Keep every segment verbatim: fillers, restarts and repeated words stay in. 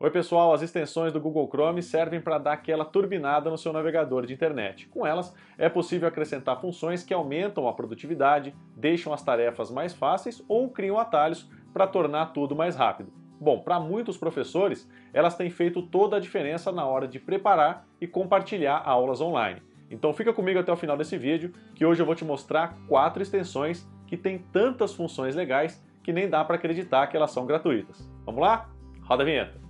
Oi pessoal, as extensões do Google Chrome servem para dar aquela turbinada no seu navegador de internet. Com elas, é possível acrescentar funções que aumentam a produtividade, deixam as tarefas mais fáceis ou criam atalhos para tornar tudo mais rápido. Bom, para muitos professores, elas têm feito toda a diferença na hora de preparar e compartilhar aulas online. Então fica comigo até o final desse vídeo, que hoje eu vou te mostrar quatro extensões que têm tantas funções legais que nem dá para acreditar que elas são gratuitas. Vamos lá? Roda a vinheta!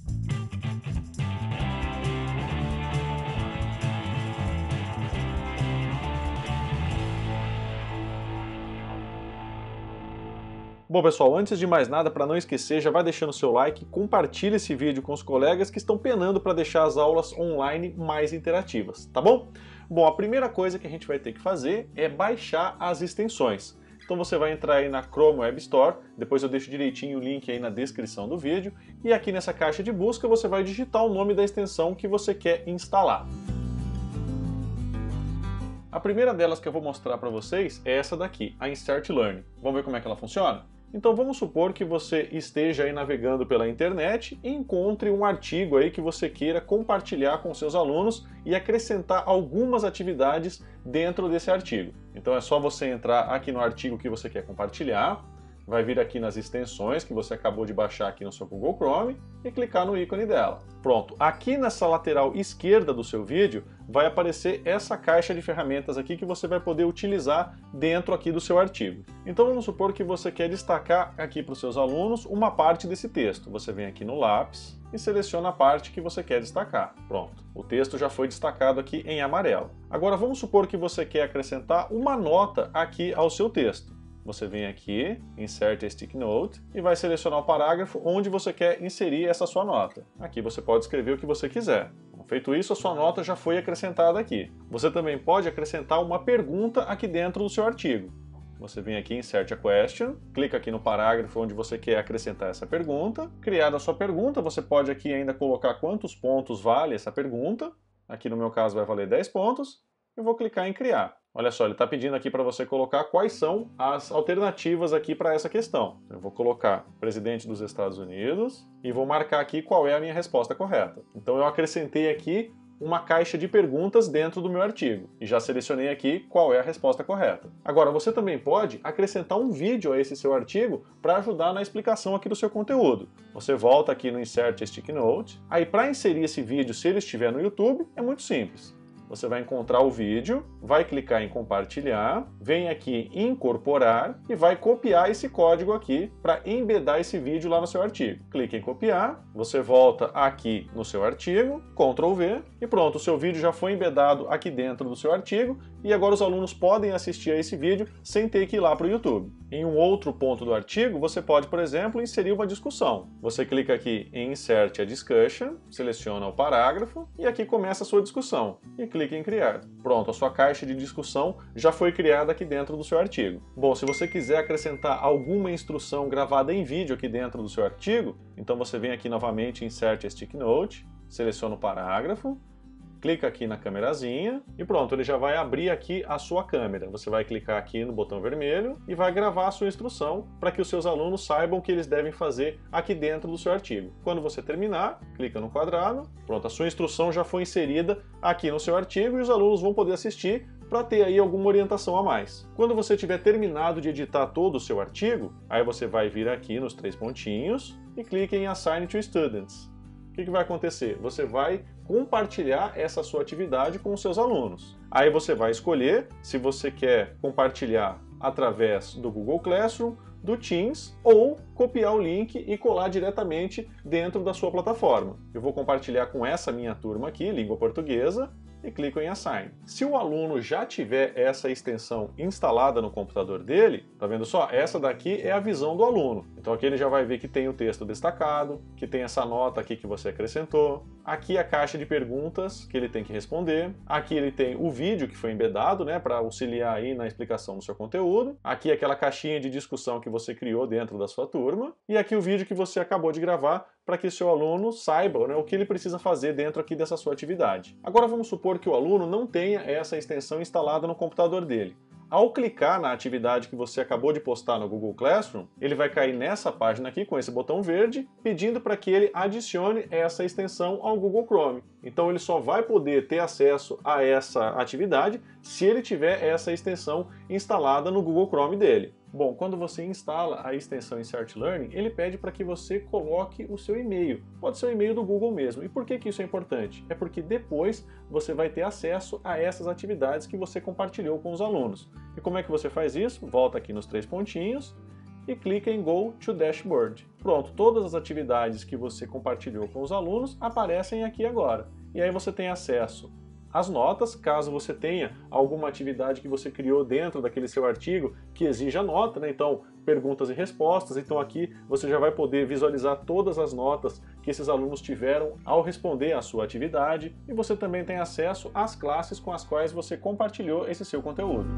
Bom pessoal, antes de mais nada, para não esquecer, já vai deixando o seu like, compartilha esse vídeo com os colegas que estão penando para deixar as aulas online mais interativas, tá bom? Bom, a primeira coisa que a gente vai ter que fazer é baixar as extensões. Então você vai entrar aí na Chrome Web Store, depois eu deixo direitinho o link aí na descrição do vídeo, e aqui nessa caixa de busca você vai digitar o nome da extensão que você quer instalar. A primeira delas que eu vou mostrar para vocês é essa daqui, a Insert Learning. Vamos ver como é que ela funciona? Então vamos supor que você esteja aí navegando pela internet e encontre um artigo aí que você queira compartilhar com seus alunos e acrescentar algumas atividades dentro desse artigo. Então é só você entrar aqui no artigo que você quer compartilhar, vai vir aqui nas extensões que você acabou de baixar aqui no seu Google Chrome e clicar no ícone dela. Pronto, aqui nessa lateral esquerda do seu vídeo vai aparecer essa caixa de ferramentas aqui que você vai poder utilizar dentro aqui do seu artigo. Então vamos supor que você quer destacar aqui para os seus alunos uma parte desse texto. Você vem aqui no lápis e seleciona a parte que você quer destacar. Pronto, o texto já foi destacado aqui em amarelo. Agora vamos supor que você quer acrescentar uma nota aqui ao seu texto. Você vem aqui, Insert a Sticky Note e vai selecionar o parágrafo onde você quer inserir essa sua nota. Aqui você pode escrever o que você quiser. Feito isso, a sua nota já foi acrescentada aqui. Você também pode acrescentar uma pergunta aqui dentro do seu artigo. Você vem aqui em Insert a Question, clica aqui no parágrafo onde você quer acrescentar essa pergunta. Criada a sua pergunta, você pode aqui ainda colocar quantos pontos vale essa pergunta. Aqui no meu caso vai valer dez pontos. Eu vou clicar em Criar. Olha só, ele está pedindo aqui para você colocar quais são as alternativas aqui para essa questão. Eu vou colocar presidente dos Estados Unidos e vou marcar aqui qual é a minha resposta correta. Então eu acrescentei aqui uma caixa de perguntas dentro do meu artigo e já selecionei aqui qual é a resposta correta. Agora você também pode acrescentar um vídeo a esse seu artigo para ajudar na explicação aqui do seu conteúdo. Você volta aqui no Insert a Sticky Note, aí para inserir esse vídeo, se ele estiver no YouTube, é muito simples. Você vai encontrar o vídeo, vai clicar em compartilhar, vem aqui em incorporar e vai copiar esse código aqui para embedar esse vídeo lá no seu artigo. Clique em copiar, você volta aqui no seu artigo, control V e pronto, o seu vídeo já foi embedado aqui dentro do seu artigo e agora os alunos podem assistir a esse vídeo sem ter que ir lá para o YouTube. Em um outro ponto do artigo, você pode, por exemplo, inserir uma discussão. Você clica aqui em Insert a Discussion, seleciona o parágrafo e aqui começa a sua discussão. E clique em Criar. Pronto, a sua caixa de discussão já foi criada aqui dentro do seu artigo. Bom, se você quiser acrescentar alguma instrução gravada em vídeo aqui dentro do seu artigo, então você vem aqui novamente em Insert a Sticky Note, seleciona o parágrafo, clica aqui na câmerazinha e pronto, ele já vai abrir aqui a sua câmera. Você vai clicar aqui no botão vermelho e vai gravar a sua instrução para que os seus alunos saibam o que eles devem fazer aqui dentro do seu artigo. Quando você terminar, clica no quadrado, pronto, a sua instrução já foi inserida aqui no seu artigo e os alunos vão poder assistir para ter aí alguma orientação a mais. Quando você tiver terminado de editar todo o seu artigo, aí você vai vir aqui nos três pontinhos e clique em Assign to Students. O que que vai acontecer? Você vai compartilhar essa sua atividade com os seus alunos. Aí você vai escolher se você quer compartilhar através do Google Classroom, do Teams ou copiar o link e colar diretamente dentro da sua plataforma. Eu vou compartilhar com essa minha turma aqui, língua portuguesa, e clico em Assign. Se o aluno já tiver essa extensão instalada no computador dele, tá vendo só? Essa daqui é a visão do aluno. Então aqui ele já vai ver que tem o texto destacado, que tem essa nota aqui que você acrescentou, aqui a caixa de perguntas que ele tem que responder, aqui ele tem o vídeo que foi embedado, né, para auxiliar aí na explicação do seu conteúdo, aqui aquela caixinha de discussão que você criou dentro da sua turma, e aqui o vídeo que você acabou de gravar para que seu aluno saiba, né, o que ele precisa fazer dentro aqui dessa sua atividade. Agora vamos supor que o aluno não tenha essa extensão instalada no computador dele. Ao clicar na atividade que você acabou de postar no Google Classroom, ele vai cair nessa página aqui com esse botão verde, pedindo para que ele adicione essa extensão ao Google Chrome. Então ele só vai poder ter acesso a essa atividade se ele tiver essa extensão instalada no Google Chrome dele. Bom, quando você instala a extensão Insert Learning, ele pede para que você coloque o seu e-mail. Pode ser o e-mail do Google mesmo. E por que que isso é importante? É porque depois você vai ter acesso a essas atividades que você compartilhou com os alunos. E como é que você faz isso? Volta aqui nos três pontinhos e clica em Go to Dashboard. Pronto, todas as atividades que você compartilhou com os alunos aparecem aqui agora. E aí você tem acesso as notas, caso você tenha alguma atividade que você criou dentro daquele seu artigo que exija nota, né? Então perguntas e respostas, então aqui você já vai poder visualizar todas as notas que esses alunos tiveram ao responder à sua atividade, e você também tem acesso às classes com as quais você compartilhou esse seu conteúdo.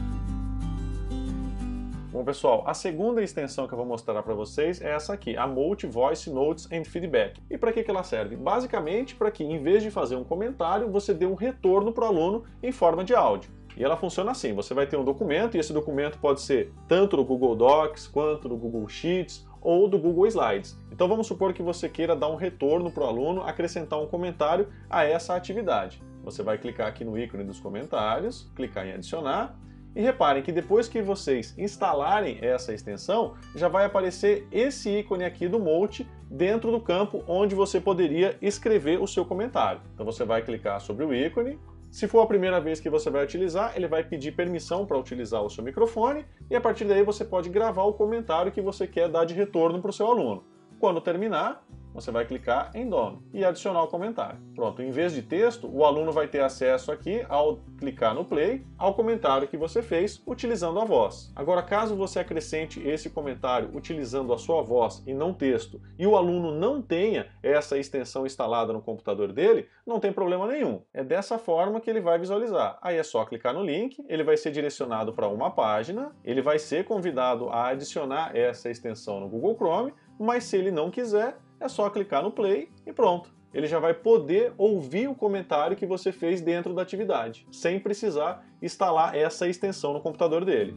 Bom, pessoal, a segunda extensão que eu vou mostrar para vocês é essa aqui, a Multi Voice Notes and Feedback. E para que que ela serve? Basicamente para que, em vez de fazer um comentário, você dê um retorno para o aluno em forma de áudio. E ela funciona assim, você vai ter um documento, e esse documento pode ser tanto do Google Docs, quanto do Google Sheets, ou do Google Slides. Então vamos supor que você queira dar um retorno para o aluno, acrescentar um comentário a essa atividade. Você vai clicar aqui no ícone dos comentários, clicar em adicionar, e reparem que depois que vocês instalarem essa extensão, já vai aparecer esse ícone aqui do Multi dentro do campo onde você poderia escrever o seu comentário. Então você vai clicar sobre o ícone. Se for a primeira vez que você vai utilizar, ele vai pedir permissão para utilizar o seu microfone, e a partir daí você pode gravar o comentário que você quer dar de retorno para o seu aluno. Quando terminar, você vai clicar em Done e adicionar o comentário. Pronto, em vez de texto, o aluno vai ter acesso aqui, ao clicar no Play, ao comentário que você fez utilizando a voz. Agora, caso você acrescente esse comentário utilizando a sua voz e não texto, e o aluno não tenha essa extensão instalada no computador dele, não tem problema nenhum. É dessa forma que ele vai visualizar. Aí é só clicar no link, ele vai ser direcionado para uma página, ele vai ser convidado a adicionar essa extensão no Google Chrome, mas se ele não quiser, é só clicar no Play e pronto. Ele já vai poder ouvir o comentário que você fez dentro da atividade, sem precisar instalar essa extensão no computador dele.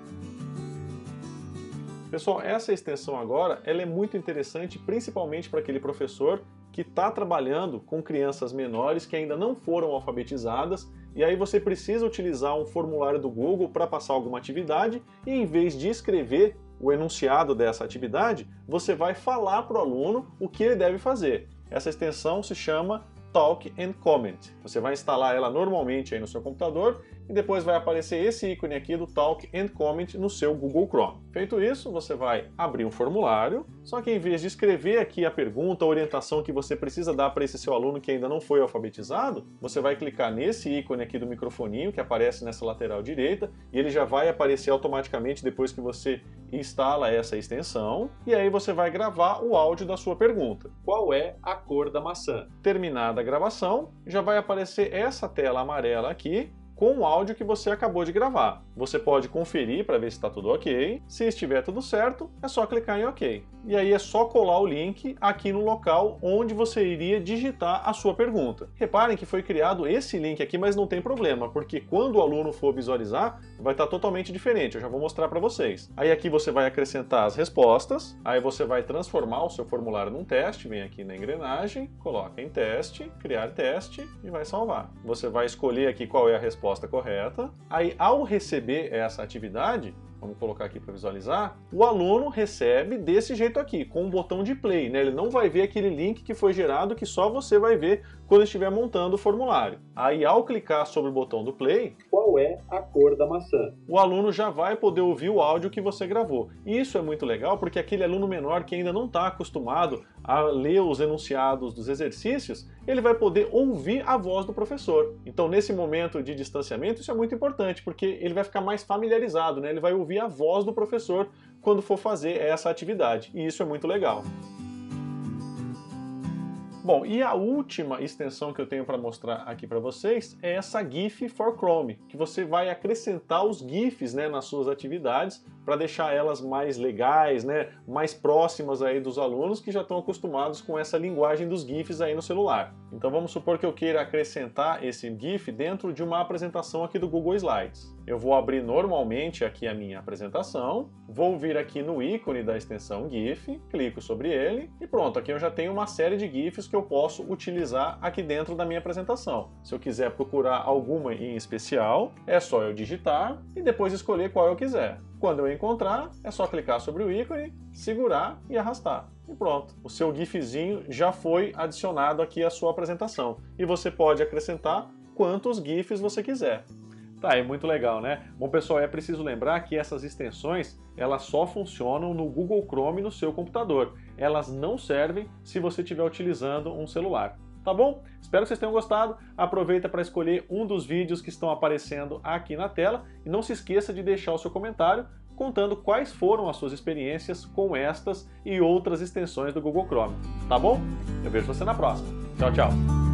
Pessoal, essa extensão agora ela é muito interessante, principalmente para aquele professor que está trabalhando com crianças menores que ainda não foram alfabetizadas, e aí você precisa utilizar um formulário do Google para passar alguma atividade, e em vez de escrever o enunciado dessa atividade, você vai falar para o aluno o que ele deve fazer. Essa extensão se chama Talk and Comment. Você vai instalar ela normalmente aí no seu computador e depois vai aparecer esse ícone aqui do Talk and Comment no seu Google Chrome. Feito isso, você vai abrir um formulário, só que em vez de escrever aqui a pergunta, a orientação que você precisa dar para esse seu aluno que ainda não foi alfabetizado, você vai clicar nesse ícone aqui do microfoninho que aparece nessa lateral direita, e ele já vai aparecer automaticamente depois que você instala essa extensão, e aí você vai gravar o áudio da sua pergunta. Qual é a cor da maçã? Terminada a gravação, já vai aparecer essa tela amarela aqui, com o áudio que você acabou de gravar. Você pode conferir para ver se está tudo ok. Se estiver tudo certo, é só clicar em OK. E aí é só colar o link aqui no local onde você iria digitar a sua pergunta. Reparem que foi criado esse link aqui, mas não tem problema, porque quando o aluno for visualizar, vai estar totalmente diferente. Eu já vou mostrar para vocês. Aí aqui você vai acrescentar as respostas, aí você vai transformar o seu formulário num teste, vem aqui na engrenagem, coloca em teste, criar teste e vai salvar. Você vai escolher aqui qual é a resposta correta. Aí, ao receber essa atividade, vamos colocar aqui para visualizar, o aluno recebe desse jeito aqui, com o botão de play, né? Ele não vai ver aquele link que foi gerado, que só você vai ver quando estiver montando o formulário. Aí, ao clicar sobre o botão do play, qual é a cor da maçã? O aluno já vai poder ouvir o áudio que você gravou. E isso é muito legal, porque aquele aluno menor que ainda não está acostumado a ler os enunciados dos exercícios, ele vai poder ouvir a voz do professor. Então, nesse momento de distanciamento, isso é muito importante, porque ele vai ficar mais familiarizado, né? Ele vai ouvir a voz do professor quando for fazer essa atividade. E isso é muito legal. Bom, e a última extensão que eu tenho para mostrar aqui para vocês é essa GIF for Chrome, que você vai acrescentar os GIFs, né, nas suas atividades para deixar elas mais legais, né, mais próximas aí dos alunos que já estão acostumados com essa linguagem dos GIFs aí no celular. Então vamos supor que eu queira acrescentar esse GIF dentro de uma apresentação aqui do Google Slides. Eu vou abrir normalmente aqui a minha apresentação, vou vir aqui no ícone da extensão GIF, clico sobre ele e pronto, aqui eu já tenho uma série de GIFs que eu posso utilizar aqui dentro da minha apresentação. Se eu quiser procurar alguma em especial, é só eu digitar e depois escolher qual eu quiser. Quando eu encontrar, é só clicar sobre o ícone, segurar e arrastar. E pronto, o seu GIFzinho já foi adicionado aqui à sua apresentação. E você pode acrescentar quantos GIFs você quiser. Tá, é muito legal, né? Bom, pessoal, é preciso lembrar que essas extensões, elas só funcionam no Google Chrome no seu computador. Elas não servem se você estiver utilizando um celular. Tá bom? Espero que vocês tenham gostado. Aproveita para escolher um dos vídeos que estão aparecendo aqui na tela e não se esqueça de deixar o seu comentário contando quais foram as suas experiências com estas e outras extensões do Google Chrome. Tá bom? Eu vejo você na próxima. Tchau, tchau!